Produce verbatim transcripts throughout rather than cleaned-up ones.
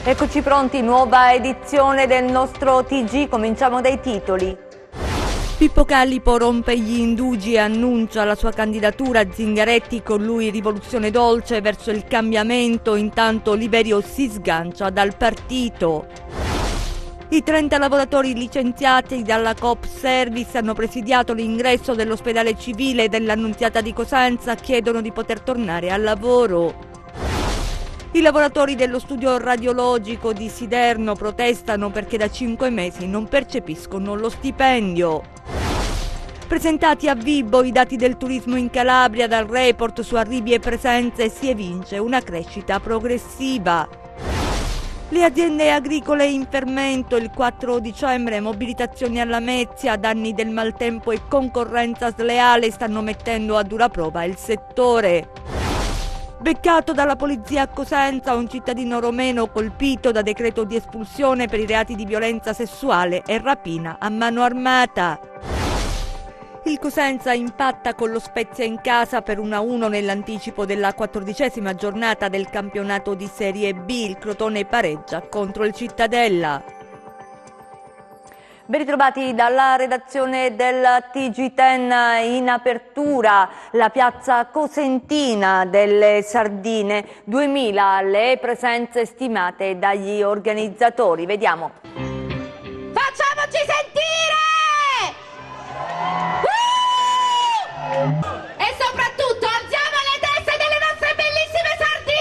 Eccoci pronti, nuova edizione del nostro T G, cominciamo dai titoli. Pippo Callipo rompe gli indugi e annuncia la sua candidatura, Zingaretti con lui rivoluzione dolce verso il cambiamento, intanto Oliverio si sgancia dal partito. I trenta lavoratori licenziati dalla Coop Service hanno presidiato l'ingresso dell'ospedale civile dell'Annunziata di Cosenza, chiedono di poter tornare al lavoro. I lavoratori dello studio radiologico di Siderno protestano perché da cinque mesi non percepiscono lo stipendio. Presentati a Vibo i dati del turismo in Calabria dal report su arrivi e presenze, si evince una crescita progressiva. Le aziende agricole in fermento, il quattro dicembre, mobilitazioni alla Lamezia, danni del maltempo e concorrenza sleale stanno mettendo a dura prova il settore. Beccato dalla polizia a Cosenza un cittadino romeno colpito da decreto di espulsione per i reati di violenza sessuale e rapina a mano armata. Il Cosenza impatta con lo Spezia in casa per uno a uno nell'anticipo della quattordicesima giornata del campionato di Serie B. Il Crotone pareggia contro il Cittadella. Ben ritrovati dalla redazione del T G dieci. In apertura la piazza cosentina delle sardine, duemila le presenze stimate dagli organizzatori. Vediamo. Facciamoci sentire! Uh! E soprattutto alziamo le teste delle nostre bellissime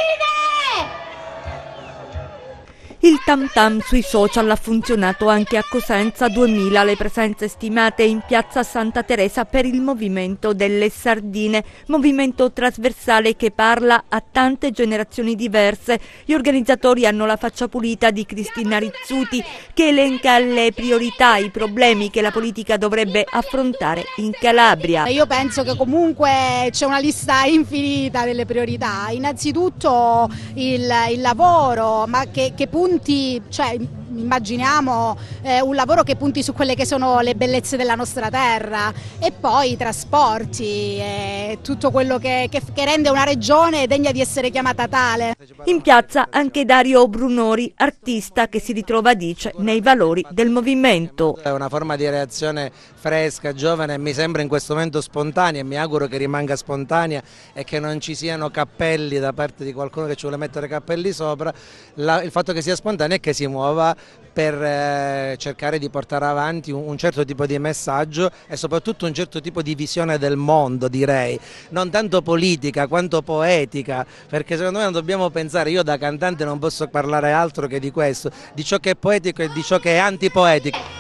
sardine! Il tam tam sui social ha funzionato anche a Cosenza, duemila le presenze stimate in piazza Santa Teresa per il movimento delle sardine, movimento trasversale che parla a tante generazioni diverse. Gli organizzatori hanno la faccia pulita di Cristina Rizzuti che elenca le priorità, i problemi che la politica dovrebbe affrontare in Calabria. Io penso che comunque c'è una lista infinita delle priorità, innanzitutto il, il lavoro, ma che, che punti, cioè immaginiamo eh, un lavoro che punti su quelle che sono le bellezze della nostra terra, e poi i trasporti e tutto quello che, che, che rende una regione degna di essere chiamata tale. In piazza anche Dario Brunori, artista che si ritrova, dice, nei valori del movimento. È una forma di reazione fresca, giovane e mi sembra in questo momento spontanea, e mi auguro che rimanga spontanea e che non ci siano cappelli da parte di qualcuno che ci vuole mettere cappelli sopra. La, il fatto che sia spontanea è che si muova per eh, cercare di portare avanti un, un certo tipo di messaggio e soprattutto un certo tipo di visione del mondo, direi, non tanto politica quanto poetica, perché secondo me non dobbiamo pensare, io da cantante non posso parlare altro che di questo, di ciò che è poetico e di ciò che è antipoetico.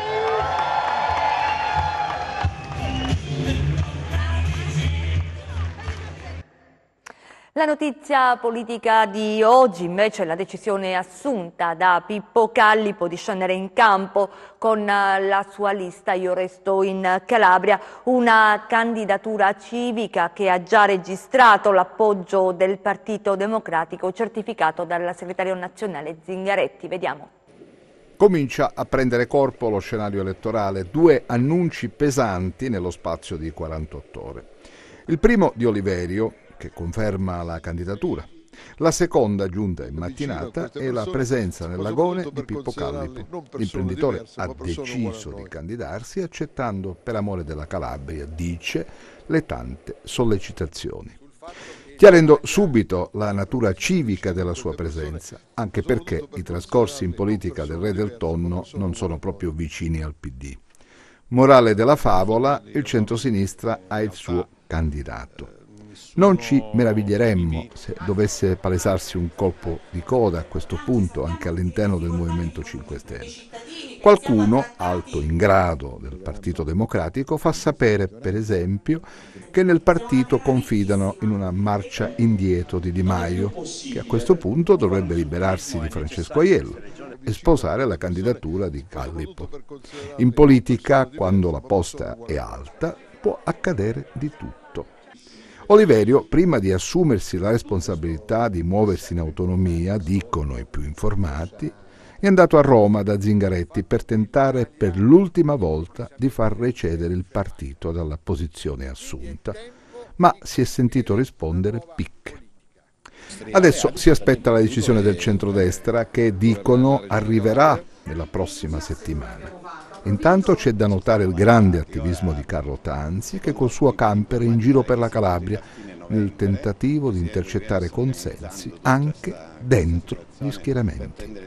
La notizia politica di oggi invece è la decisione assunta da Pippo Callipo di scendere in campo con la sua lista Io resto in Calabria, una candidatura civica che ha già registrato l'appoggio del Partito Democratico certificato dal segretario nazionale Zingaretti. Vediamo. Comincia a prendere corpo lo scenario elettorale, due annunci pesanti nello spazio di quarantotto ore. Il primo di Oliverio, che conferma la candidatura. La seconda, giunta in mattinata, è la presenza nell'agone di Pippo Callipo. L'imprenditore ha deciso di candidarsi accettando, per amore della Calabria, dice, le tante sollecitazioni. Chiarendo subito la natura civica della sua presenza, anche perché i trascorsi in politica del Re del Tonno non sono proprio vicini al P D. Morale della favola, il centrosinistra ha il suo candidato. Non ci meraviglieremmo se dovesse palesarsi un colpo di coda a questo punto anche all'interno del Movimento cinque Stelle. Qualcuno, alto in grado del Partito Democratico, fa sapere, per esempio, che nel partito confidano in una marcia indietro di Di Maio, che a questo punto dovrebbe liberarsi di Francesco Aiello e sposare la candidatura di Callipo. In politica, quando la posta è alta, può accadere di tutto. Oliverio, prima di assumersi la responsabilità di muoversi in autonomia, dicono i più informati, è andato a Roma da Zingaretti per tentare per l'ultima volta di far recedere il partito dalla posizione assunta, ma si è sentito rispondere picche. Adesso si aspetta la decisione del centrodestra che, dicono, arriverà nella prossima settimana. Intanto c'è da notare il grande attivismo di Carlo Tanzi, che col suo camper è in giro per la Calabria nel tentativo di intercettare consensi anche dentro gli schieramenti.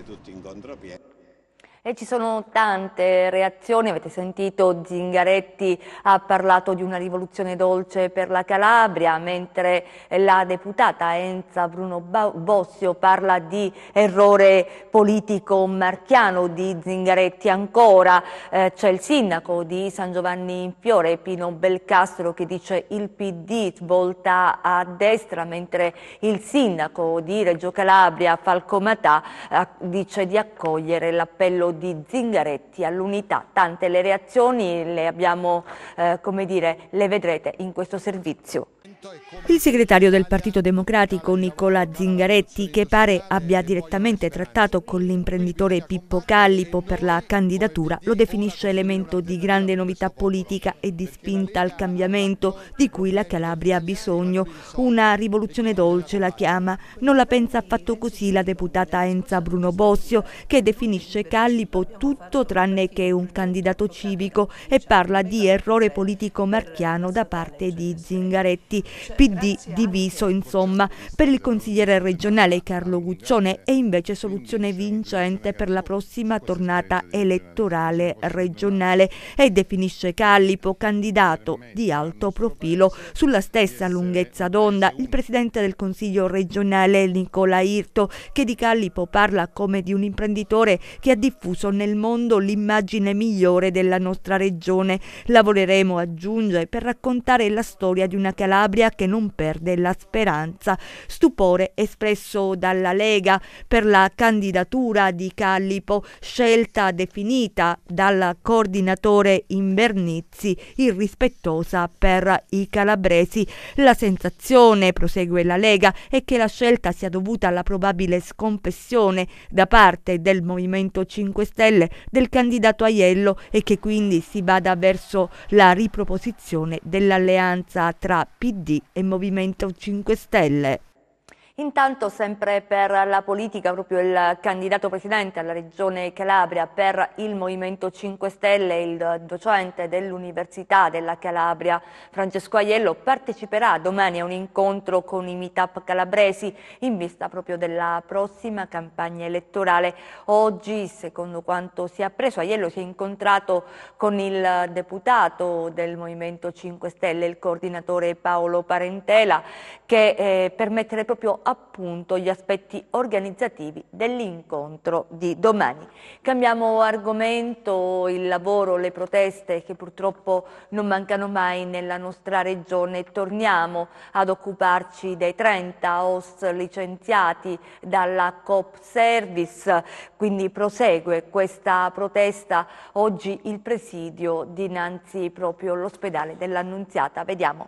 E ci sono tante reazioni, avete sentito Zingaretti ha parlato di una rivoluzione dolce per la Calabria, mentre la deputata Enza Bruno Bossio parla di errore politico marchiano di Zingaretti. Ancora eh, c'è il sindaco di San Giovanni in Fiore, Pino Belcastro, che dice il P D svolta a destra, mentre il sindaco di Reggio Calabria, Falco Matà, eh, dice di accogliere l'appello di Zingaretti all'unità. Tante le reazioni, le abbiamo, eh, come dire, le vedrete in questo servizio. Il segretario del Partito Democratico Nicola Zingaretti, che pare abbia direttamente trattato con l'imprenditore Pippo Callipo per la candidatura, lo definisce elemento di grande novità politica e di spinta al cambiamento di cui la Calabria ha bisogno. Una rivoluzione dolce la chiama. Non la pensa affatto così la deputata Enza Bruno Bossio, che definisce Callipo tutto tranne che un candidato civico e parla di errore politico marchiano da parte di Zingaretti. P D diviso, insomma. Per il consigliere regionale Carlo Guccione è invece soluzione vincente per la prossima tornata elettorale regionale e definisce Callipo candidato di alto profilo. Sulla stessa lunghezza d'onda il presidente del Consiglio regionale Nicola Irto, che di Callipo parla come di un imprenditore che ha diffuso nel mondo l'immagine migliore della nostra regione. Lavoreremo, aggiunge, per raccontare la storia di una Calabria che non perde la speranza. Stupore espresso dalla Lega per la candidatura di Callipo, scelta definita dal coordinatore Invernizzi irrispettosa per i calabresi. La sensazione, prosegue la Lega, è che la scelta sia dovuta alla probabile sconfessione da parte del Movimento cinque Stelle del candidato Aiello e che quindi si vada verso la riproposizione dell'alleanza tra P D e Movimento cinque Stelle. Intanto, sempre per la politica, proprio il candidato presidente alla Regione Calabria per il Movimento cinque Stelle, il docente dell'Università della Calabria Francesco Aiello, parteciperà domani a un incontro con i meetup calabresi in vista proprio della prossima campagna elettorale. Oggi, secondo quanto si è appreso, Aiello si è incontrato con il deputato del Movimento cinque Stelle, il coordinatore Paolo Parentela, che eh, per mettere proprio appunto gli aspetti organizzativi dell'incontro di domani. Cambiamo argomento: il lavoro, le proteste che purtroppo non mancano mai nella nostra regione. Torniamo ad occuparci dei trenta O S licenziati dalla Coop Service, quindi prosegue questa protesta. Oggi il presidio dinanzi proprio all'ospedale dell'Annunziata. Vediamo.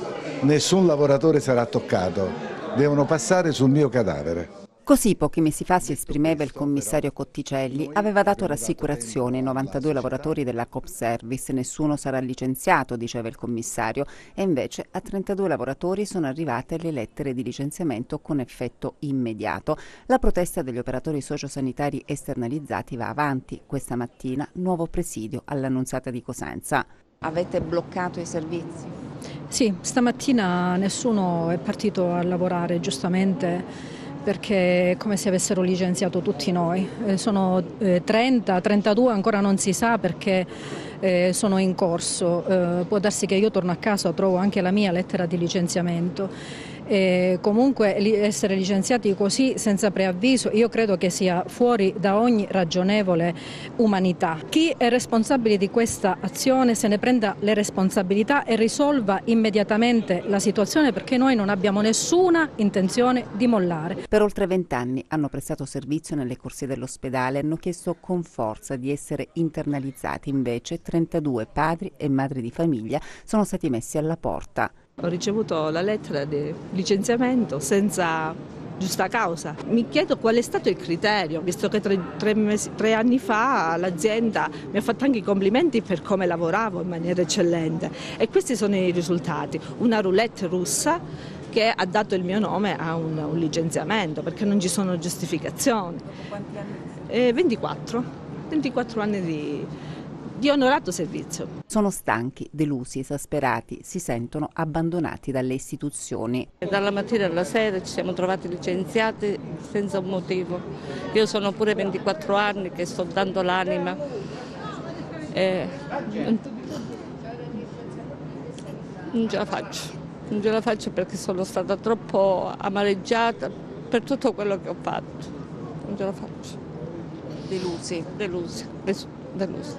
Nessun lavoratore sarà toccato, devono passare sul mio cadavere. Così pochi mesi fa si esprimeva il commissario Cotticelli. Aveva dato rassicurazione ai novantadue lavoratori della Coop Service. Nessuno sarà licenziato, diceva il commissario, e invece a trentadue lavoratori sono arrivate le lettere di licenziamento con effetto immediato. La protesta degli operatori sociosanitari esternalizzati va avanti. Questa mattina nuovo presidio all'Annunziata di Cosenza. Avete bloccato i servizi? Sì, stamattina nessuno è partito a lavorare, giustamente, perché è come se avessero licenziato tutti noi. Eh, sono eh, trenta, trentadue, ancora non si sa perché eh, sono in corso. Eh, può darsi che io torno a casa, trovo anche la mia lettera di licenziamento. E comunque essere licenziati così senza preavviso io credo che sia fuori da ogni ragionevole umanità. Chi è responsabile di questa azione se ne prenda le responsabilità e risolva immediatamente la situazione, perché noi non abbiamo nessuna intenzione di mollare. Per oltre vent'anni hanno prestato servizio nelle corsie dell'ospedale e hanno chiesto con forza di essere internalizzati. Invece trentadue padri e madri di famiglia sono stati messi alla porta. Ho ricevuto la lettera di licenziamento senza giusta causa. Mi chiedo qual è stato il criterio, visto che tre, tre, mesi, tre anni fa l'azienda mi ha fatto anche i complimenti per come lavoravo in maniera eccellente. E questi sono i risultati. Una roulette russa che ha dato il mio nome a un, un licenziamento, perché non ci sono giustificazioni. Quanti anni? Eh, ventiquattro, ventiquattro anni di, di onorato servizio. Sono stanchi, delusi, esasperati, si sentono abbandonati dalle istituzioni. Dalla mattina alla sera ci siamo trovati licenziati senza un motivo. Io sono pure ventiquattro anni che sto dando l'anima. Eh, non ce la faccio. Non ce la faccio perché sono stata troppo amareggiata per tutto quello che ho fatto. Non ce la faccio. Delusi. Delusi. Delusi.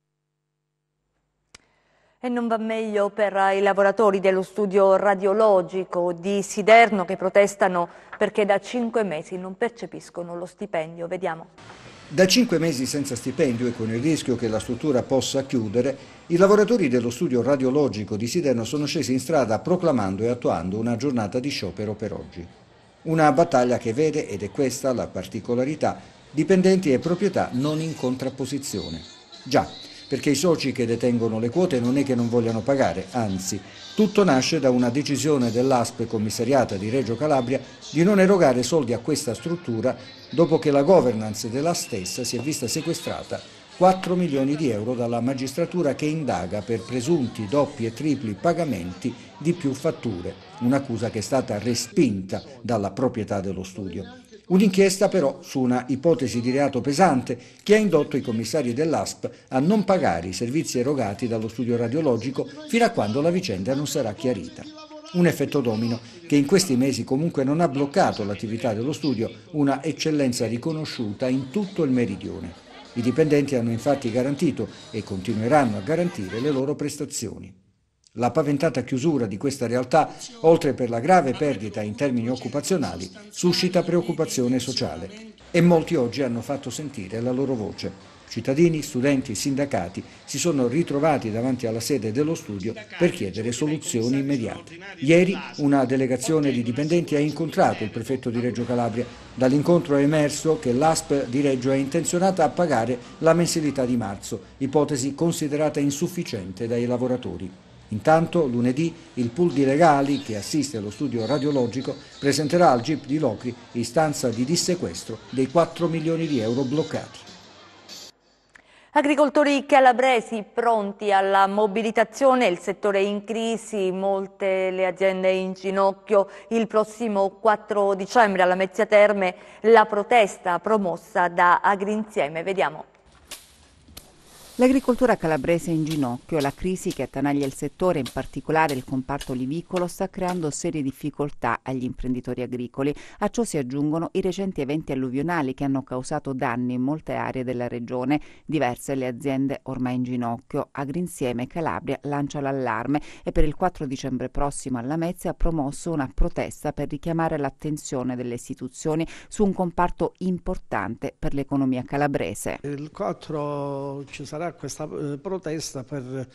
E non va meglio per i lavoratori dello studio radiologico di Siderno che protestano perché da cinque mesi non percepiscono lo stipendio. Vediamo. Da cinque mesi senza stipendio e con il rischio che la struttura possa chiudere, i lavoratori dello studio radiologico di Siderno sono scesi in strada proclamando e attuando una giornata di sciopero per oggi. Una battaglia che vede, ed è questa la particolarità, dipendenti e proprietà non in contrapposizione. Già, perché i soci che detengono le quote non è che non vogliano pagare, anzi, tutto nasce da una decisione dell'A S P commissariata di Reggio Calabria di non erogare soldi a questa struttura dopo che la governance della stessa si è vista sequestrata quattro milioni di euro dalla magistratura che indaga per presunti doppi e tripli pagamenti di più fatture, un'accusa che è stata respinta dalla proprietà dello studio. Un'inchiesta però su una ipotesi di reato pesante che ha indotto i commissari dell'A S P a non pagare i servizi erogati dallo studio radiologico fino a quando la vicenda non sarà chiarita. Un effetto domino che in questi mesi comunque non ha bloccato l'attività dello studio, una eccellenza riconosciuta in tutto il meridione. I dipendenti hanno infatti garantito e continueranno a garantire le loro prestazioni. La paventata chiusura di questa realtà, oltre per la grave perdita in termini occupazionali, suscita preoccupazione sociale e molti oggi hanno fatto sentire la loro voce. Cittadini, studenti e sindacati si sono ritrovati davanti alla sede dello studio per chiedere soluzioni immediate. Ieri una delegazione di dipendenti ha incontrato il prefetto di Reggio Calabria. Dall'incontro è emerso che l'A S P di Reggio è intenzionata a pagare la mensilità di marzo, ipotesi considerata insufficiente dai lavoratori. Intanto, lunedì, il pool di legali che assiste allo studio radiologico presenterà al G I P di Locri istanza di dissequestro dei quattro milioni di euro bloccati. Agricoltori calabresi pronti alla mobilitazione, il settore in crisi, molte le aziende in ginocchio. Il prossimo quattro dicembre alla Mezzia Terme la protesta promossa da Agrinsieme. Vediamo. L'agricoltura calabrese è in ginocchio, la crisi che attanaglia il settore, in particolare il comparto olivicolo, sta creando serie difficoltà agli imprenditori agricoli. A ciò si aggiungono i recenti eventi alluvionali che hanno causato danni in molte aree della regione. Diverse le aziende ormai in ginocchio. Agrinsieme Calabria lancia l'allarme e per il quattro dicembre prossimo alla Mezzia ha promosso una protesta per richiamare l'attenzione delle istituzioni su un comparto importante per l'economia calabrese. Il quattro ci sarà questa eh, protesta per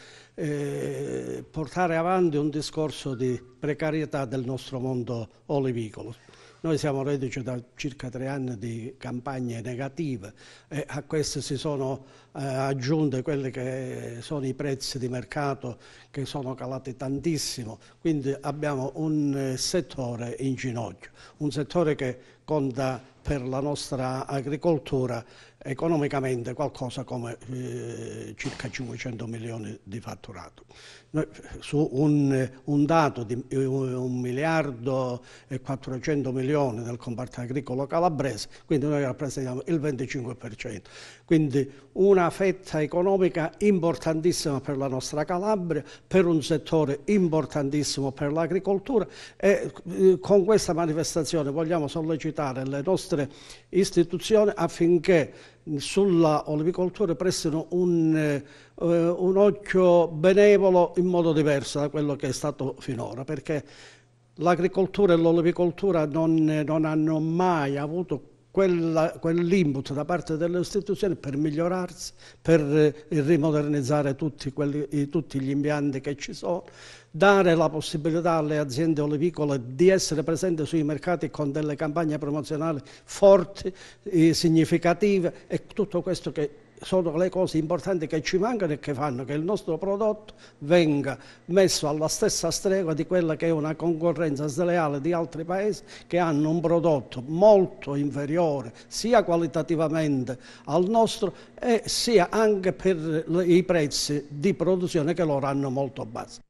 eh, portare avanti un discorso di precarietà del nostro mondo olivicolo. Noi siamo reduci da circa tre anni di campagne negative e a queste si sono eh, aggiunte quelli che sono i prezzi di mercato che sono calati tantissimo, quindi abbiamo un eh, settore in ginocchio, un settore che conta per la nostra agricoltura economicamente qualcosa come eh, circa cinquecento milioni di fatturato. Noi, su un, un dato di un miliardo e quattrocento milioni del comparto agricolo calabrese, quindi noi rappresentiamo il venticinque per cento. Quindi una fetta economica importantissima per la nostra Calabria, per un settore importantissimo per l'agricoltura e eh, con questa manifestazione vogliamo sollecitare le nostre istituzioni affinché sulla olivicoltura prestino un, eh, un occhio benevolo in modo diverso da quello che è stato finora, perché l'agricoltura e l'olivicoltura non, non hanno mai avuto quell'input da parte delle istituzioni per migliorarsi, per eh, rimodernizzare tutti, quelli, tutti gli impianti che ci sono, dare la possibilità alle aziende olivicole di essere presenti sui mercati con delle campagne promozionali forti, eh, significative, e tutto questo che sono le cose importanti che ci mancano e che fanno che il nostro prodotto venga messo alla stessa stregua di quella che è una concorrenza sleale di altri paesi che hanno un prodotto molto inferiore sia qualitativamente al nostro e sia anche per i prezzi di produzione che loro hanno molto bassi.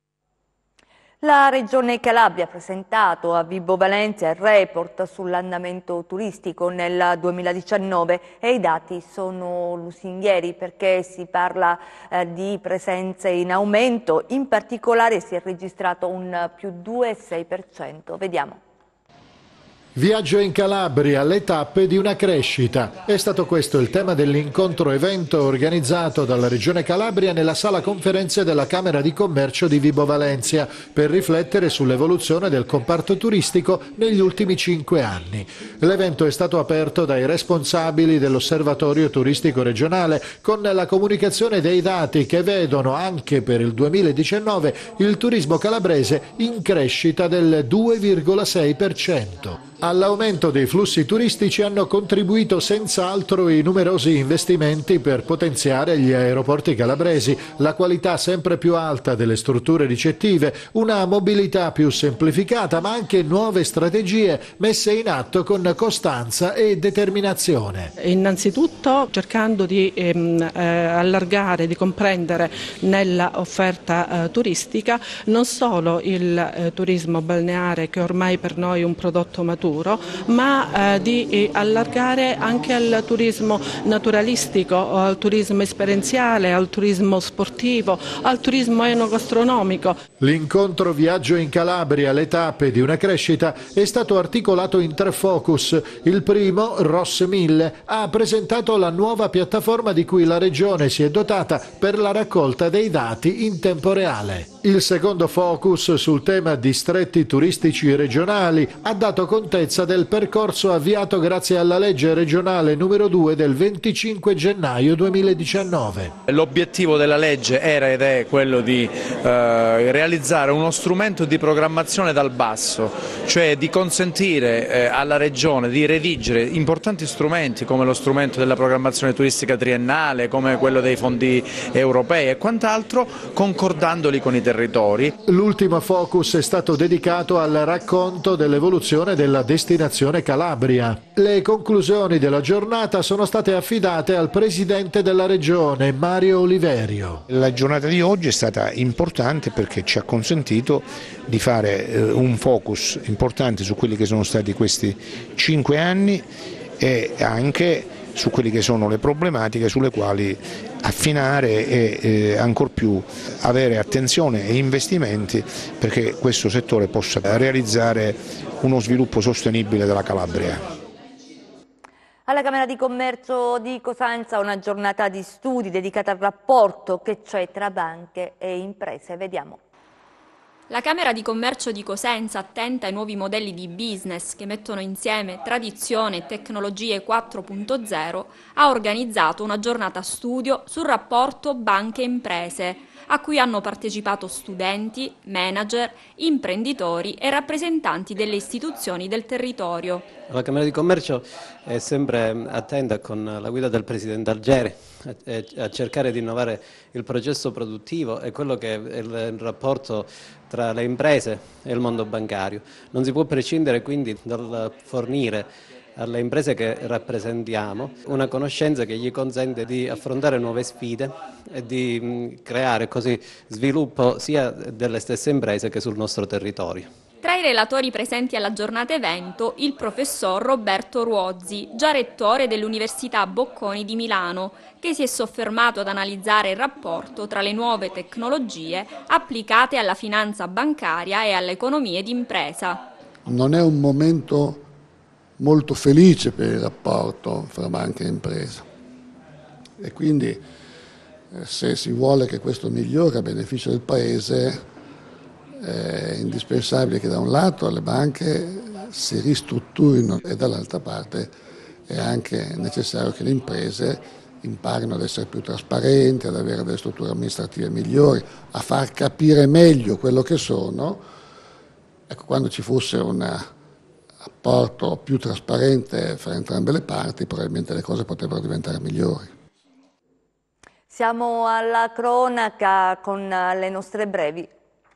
La Regione Calabria ha presentato a Vibo Valentia il report sull'andamento turistico nel duemiladiciannove e i dati sono lusinghieri perché si parla eh, di presenze in aumento, in particolare si è registrato un più due virgola sei per cento. Vediamo. Viaggio in Calabria, le tappe di una crescita. È stato questo il tema dell'incontro evento organizzato dalla Regione Calabria nella sala conferenze della Camera di Commercio di Vibo Valentia per riflettere sull'evoluzione del comparto turistico negli ultimi cinque anni. L'evento è stato aperto dai responsabili dell'Osservatorio Turistico Regionale con la comunicazione dei dati che vedono anche per il duemiladiciannove il turismo calabrese in crescita del due virgola sei per cento. All'aumento dei flussi turistici hanno contribuito senz'altro i numerosi investimenti per potenziare gli aeroporti calabresi, la qualità sempre più alta delle strutture ricettive, una mobilità più semplificata, ma anche nuove strategie messe in atto con costanza e determinazione. Innanzitutto cercando di ehm, eh, allargare, di comprendere nella offerta eh, turistica non solo il eh, turismo balneare, che ormai per noi è un prodotto maturo, ma eh, di eh, allargare anche al turismo naturalistico, al turismo esperienziale, al turismo sportivo, al turismo enogastronomico. L'incontro Viaggio in Calabria, le tappe di una crescita, è stato articolato in tre focus. Il primo, Ross Mille, ha presentato la nuova piattaforma di cui la Regione si è dotata per la raccolta dei dati in tempo reale. Il secondo focus, sul tema distretti turistici regionali, ha dato contezza del percorso avviato grazie alla legge regionale numero due del venticinque gennaio duemiladiciannove. L'obiettivo della legge era ed è quello di eh, realizzare uno strumento di programmazione dal basso, cioè di consentire eh, alla Regione di redigere importanti strumenti come lo strumento della programmazione turistica triennale, come quello dei fondi europei e quant'altro, concordandoli con i territori. L'ultimo focus è stato dedicato al racconto dell'evoluzione della destinazione Calabria. Le conclusioni della giornata sono state affidate al Presidente della Regione, Mario Oliverio. La giornata di oggi è stata importante perché ci ha consentito di fare eh, un focus importante su quelli che sono stati questi cinque anni e anche su quelle che sono le problematiche sulle quali affinare e eh, ancor più avere attenzione e investimenti perché questo settore possa realizzare uno sviluppo sostenibile della Calabria. Alla Camera di Commercio di Cosenza una giornata di studi dedicata al rapporto che c'è tra banche e imprese. Vediamo. La Camera di Commercio di Cosenza, attenta ai nuovi modelli di business che mettono insieme tradizione e tecnologie quattro punto zero, ha organizzato una giornata studio sul rapporto banche-imprese, a cui hanno partecipato studenti, manager, imprenditori e rappresentanti delle istituzioni del territorio. La Camera di Commercio è sempre attenta, con la guida del Presidente Algeri, a cercare di innovare il processo produttivo e quello che è il rapporto tra le imprese e il mondo bancario. Non si può prescindere quindi dal fornire alle imprese che rappresentiamo una conoscenza che gli consente di affrontare nuove sfide e di creare così sviluppo sia delle stesse imprese che sul nostro territorio. Tra i relatori presenti alla giornata evento il professor Roberto Ruozzi, già rettore dell'Università Bocconi di Milano, che si è soffermato ad analizzare il rapporto tra le nuove tecnologie applicate alla finanza bancaria e alle economie d'impresa. Non è un momento molto felice per il rapporto fra banca e impresa e quindi eh, se si vuole che questo migliori a beneficio del Paese è indispensabile che da un lato le banche si ristrutturino e dall'altra parte è anche necessario che le imprese imparino ad essere più trasparenti, ad avere delle strutture amministrative migliori, a far capire meglio quello che sono. Ecco, quando ci fosse un rapporto più trasparente fra entrambe le parti, probabilmente le cose potrebbero diventare migliori. Siamo alla cronaca con le nostre brevi.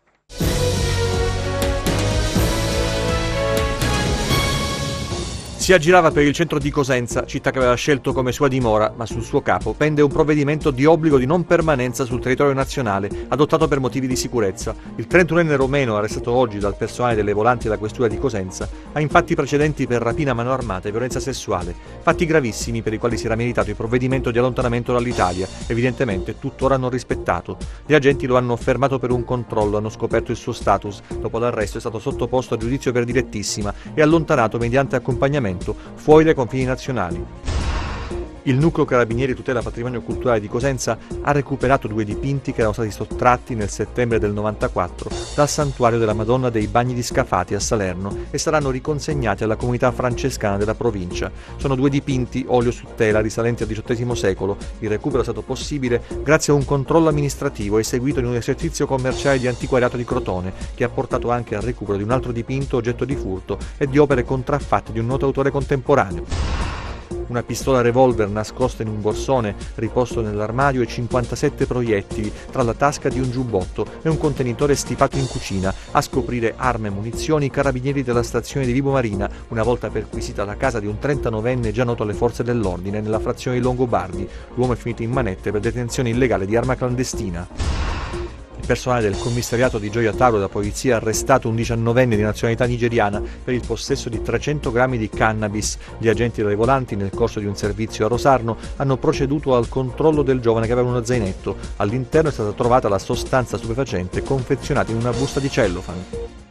Si aggirava per il centro di Cosenza, città che aveva scelto come sua dimora, ma sul suo capo pende un provvedimento di obbligo di non permanenza sul territorio nazionale, adottato per motivi di sicurezza. Il trentunenne romeno, arrestato oggi dal personale delle volanti della questura di Cosenza, ha infatti precedenti per rapina a mano armata e violenza sessuale, fatti gravissimi per i quali si era meritato il provvedimento di allontanamento dall'Italia, evidentemente tuttora non rispettato. Gli agenti lo hanno fermato per un controllo, hanno scoperto il suo status, dopo l'arresto è stato sottoposto a giudizio per direttissima e allontanato mediante accompagnamento fuori dai confini nazionali. Il Nucleo Carabinieri Tutela Patrimonio Culturale di Cosenza ha recuperato due dipinti che erano stati sottratti nel settembre del novantaquattro dal santuario della Madonna dei Bagni di Scafati a Salerno e saranno riconsegnati alla comunità francescana della provincia. Sono due dipinti olio su tela risalenti al diciottesimo secolo. Il recupero è stato possibile grazie a un controllo amministrativo eseguito in un esercizio commerciale di antiquariato di Crotone, che ha portato anche al recupero di un altro dipinto oggetto di furto e di opere contraffatte di un noto autore contemporaneo. Una pistola revolver nascosta in un borsone riposto nell'armadio e cinquantasette proiettili tra la tasca di un giubbotto e un contenitore stipato in cucina. A scoprire armi e munizioni i carabinieri della stazione di Vibo Marina, una volta perquisita la casa di un trentanovenne già noto alle forze dell'ordine nella frazione di Longobardi. L'uomo è finito in manette per detenzione illegale di arma clandestina. Il personale del commissariato di Gioia Tauro della polizia ha arrestato un diciannovenne di nazionalità nigeriana per il possesso di trecento grammi di cannabis. Gli agenti delle volanti, nel corso di un servizio a Rosarno, hanno proceduto al controllo del giovane che aveva uno zainetto. All'interno è stata trovata la sostanza stupefacente confezionata in una busta di cellofan.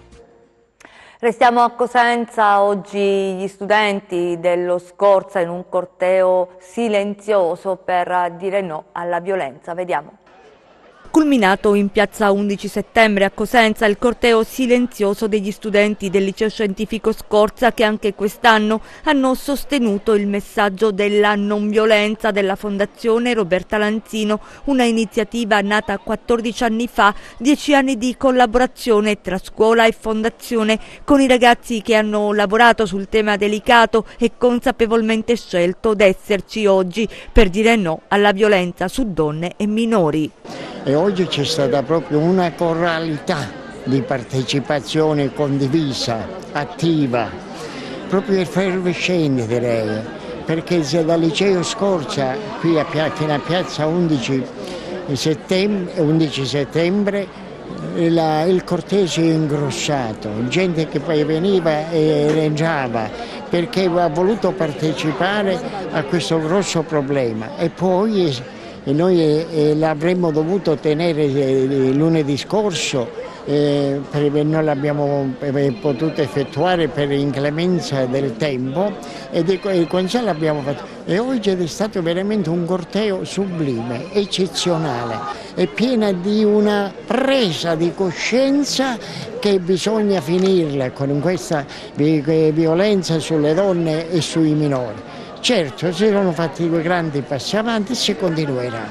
Restiamo a Cosenza. Oggi gli studenti dello Scorza in un corteo silenzioso per dire no alla violenza. Vediamo. Culminato in piazza undici settembre a Cosenza il corteo silenzioso degli studenti del liceo scientifico Scorza, che anche quest'anno hanno sostenuto il messaggio della non violenza della Fondazione Roberta Lanzino, una iniziativa nata quattordici anni fa, dieci anni di collaborazione tra scuola e fondazione con i ragazzi che hanno lavorato sul tema delicato e consapevolmente scelto d'esserci oggi per dire no alla violenza su donne e minori. E oggi c'è stata proprio una coralità di partecipazione condivisa, attiva, proprio effervescente direi, perché se dal liceo Scorza qui a, fino a piazza undici settembre, undici settembre la, il corteo si è ingrossato, gente che poi veniva e reggiava perché aveva voluto partecipare a questo grosso problema e poi e noi eh, l'avremmo dovuto tenere eh, lunedì scorso, eh, perché non l'abbiamo eh, potuto effettuare per inclemenza del tempo e di, e con ciò l'abbiamo fatto. E oggi è stato veramente un corteo sublime, eccezionale e piena di una presa di coscienza che bisogna finirla con questa violenza sulle donne e sui minori. Certo, si sono fatti due grandi passi avanti e si continuerà.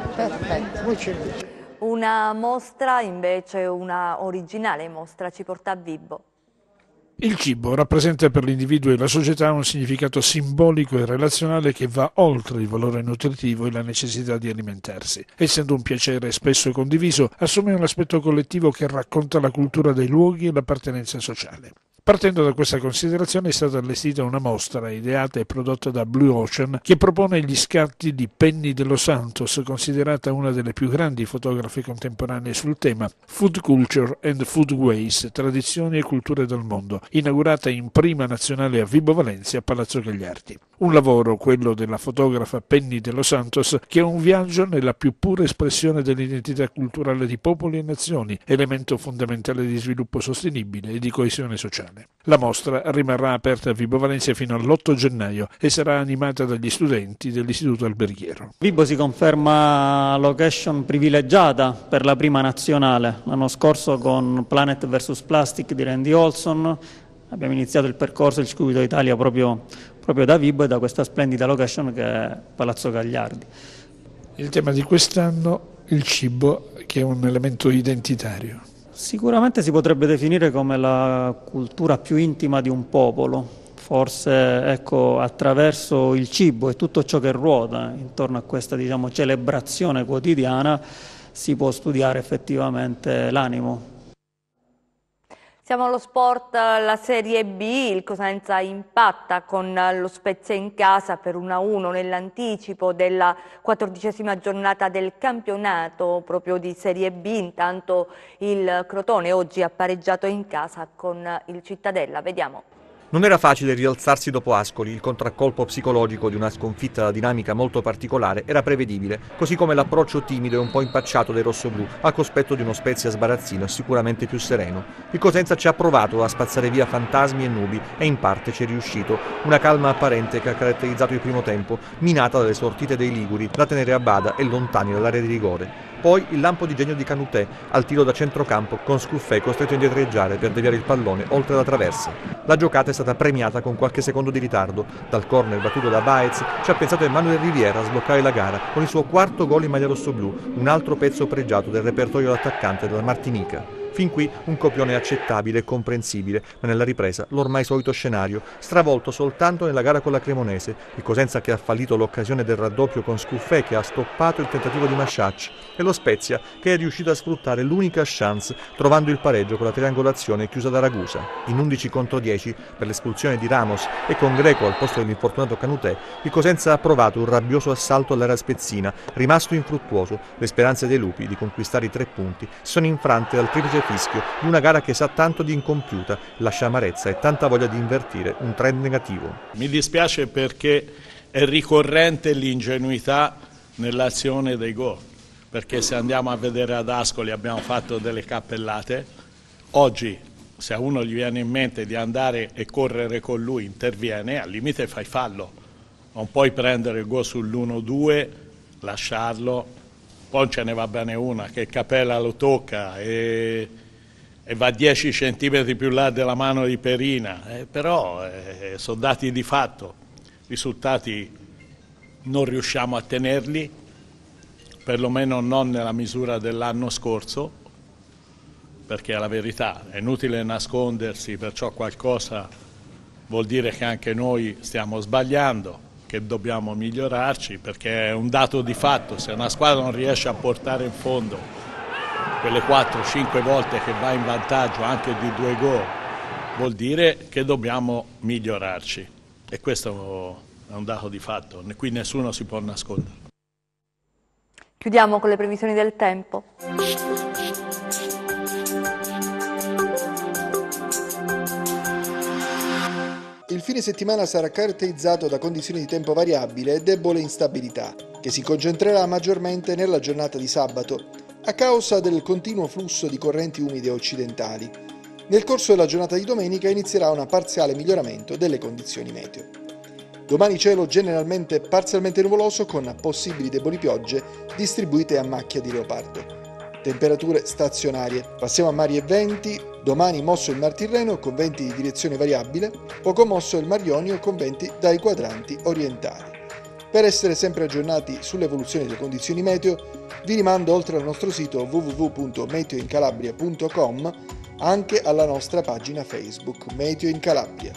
Perfetto. Una mostra, invece, una originale mostra, ci porta a Vibo. Il cibo rappresenta per l'individuo e la società un significato simbolico e relazionale che va oltre il valore nutritivo e la necessità di alimentarsi. Essendo un piacere spesso condiviso, assume un aspetto collettivo che racconta la cultura dei luoghi e l'appartenenza sociale. Partendo da questa considerazione è stata allestita una mostra ideata e prodotta da Blue Ocean che propone gli scatti di Penny de los Santos, considerata una delle più grandi fotografe contemporanee sul tema Food Culture and Food Ways, tradizioni e culture del mondo, inaugurata in prima nazionale a Vibo Valentia, Palazzo Gagliardi. Un lavoro, quello della fotografa Penny de los Santos, che è un viaggio nella più pura espressione dell'identità culturale di popoli e nazioni, elemento fondamentale di sviluppo sostenibile e di coesione sociale. La mostra rimarrà aperta a Vibo Valentia fino all'otto gennaio e sarà animata dagli studenti dell'Istituto Alberghiero. Vibo si conferma location privilegiata per la prima nazionale. L'anno scorso con Planet versus Plastic di Randy Olson abbiamo iniziato il percorso del circuito Italia proprio, proprio da Vibo e da questa splendida location che è Palazzo Gagliardi. Il tema di quest'anno, il cibo, che è un elemento identitario. Sicuramente si potrebbe definire come la cultura più intima di un popolo, forse ecco, attraverso il cibo e tutto ciò che ruota intorno a questa diciamo, celebrazione quotidiana si può studiare effettivamente l'animo. Siamo allo sport, la Serie B, il Cosenza impatta con lo Spezia in casa per uno a uno nell'anticipo della quattordicesima giornata del campionato proprio di Serie B. Intanto il Crotone oggi ha pareggiato in casa con il Cittadella, vediamo. Non era facile rialzarsi dopo Ascoli, il contraccolpo psicologico di una sconfitta da dinamica molto particolare era prevedibile, così come l'approccio timido e un po' impacciato dei rossoblù al cospetto di uno Spezia sbarazzino e sicuramente più sereno. Il Cosenza ci ha provato a spazzare via fantasmi e nubi e in parte ci è riuscito. Una calma apparente che ha caratterizzato il primo tempo, minata dalle sortite dei liguri da tenere a bada e lontani dall'area di rigore. Poi il lampo di genio di Canutè al tiro da centrocampo con Scuffè costretto a indietreggiare per deviare il pallone oltre la traversa. La giocata è stata premiata con qualche secondo di ritardo. Dal corner battuto da Baez ci ha pensato Emanuele Riviera a sbloccare la gara con il suo quarto gol in maglia rossoblù, un altro pezzo pregiato del repertorio dell'attaccante della Martinica. Fin qui un copione accettabile e comprensibile, ma nella ripresa l'ormai solito scenario, stravolto soltanto nella gara con la Cremonese, il Cosenza che ha fallito l'occasione del raddoppio con Scuffè che ha stoppato il tentativo di Masciacci e lo Spezia che è riuscito a sfruttare l'unica chance trovando il pareggio con la triangolazione chiusa da Ragusa. In undici contro dieci per l'espulsione di Ramos e con Greco al posto dell'infortunato Canutè, il Cosenza ha provato un rabbioso assalto all'area spezzina, rimasto infruttuoso. Le speranze dei lupi di conquistare i tre punti sono infrante dal triplice fischio di una gara che sa tanto di incompiuta, lascia amarezza e tanta voglia di invertire un trend negativo. Mi dispiace perché è ricorrente l'ingenuità nell'azione dei gol, perché se andiamo a vedere ad Ascoli abbiamo fatto delle cappellate, oggi se a uno gli viene in mente di andare e correre con lui interviene, al limite fai fallo, non puoi prendere il gol sull'uno due, lasciarlo. Poi ce ne va bene una che Capella lo tocca e, e va dieci centimetri più là della mano di Perina, eh, però eh, sono dati di fatto, risultati non riusciamo a tenerli, perlomeno non nella misura dell'anno scorso, perché è la verità, è inutile nascondersi, perciò qualcosa vuol dire che anche noi stiamo sbagliando, che dobbiamo migliorarci, perché è un dato di fatto, se una squadra non riesce a portare in fondo quelle quattro cinque volte che va in vantaggio anche di due gol, vuol dire che dobbiamo migliorarci e questo è un dato di fatto, qui nessuno si può nascondere. Chiudiamo con le previsioni del tempo. Il fine settimana sarà caratterizzato da condizioni di tempo variabile e debole instabilità, che si concentrerà maggiormente nella giornata di sabato, a causa del continuo flusso di correnti umide occidentali. Nel corso della giornata di domenica inizierà un parziale miglioramento delle condizioni meteo. Domani cielo generalmente parzialmente nuvoloso con possibili deboli piogge distribuite a macchia di leopardo. Temperature stazionarie. Passiamo a mari e venti. Domani mosso il Mar Tirreno con venti di direzione variabile, poco mosso il Mar Ionio con venti dai quadranti orientali. Per essere sempre aggiornati sull'evoluzione delle condizioni meteo, vi rimando oltre al nostro sito w w w punto meteo in calabria punto com anche alla nostra pagina Facebook Meteo in Calabria.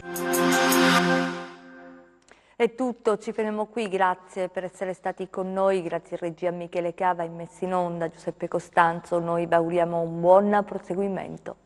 È tutto, ci fermiamo qui, grazie per essere stati con noi, grazie a regia Michele Cava, in messa in onda Giuseppe Costanzo, noi vi auguriamo un buon proseguimento.